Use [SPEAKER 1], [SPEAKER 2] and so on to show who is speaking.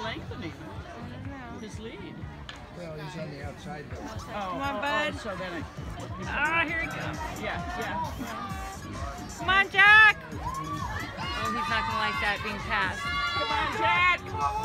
[SPEAKER 1] lengthening his lead.
[SPEAKER 2] Well, he's on the outside though.
[SPEAKER 3] Come on, bud.
[SPEAKER 1] So then
[SPEAKER 3] Here he goes.
[SPEAKER 1] yeah.
[SPEAKER 3] Come on, Jack. Oh, he's not going to like that being passed.
[SPEAKER 1] Come on, Jack.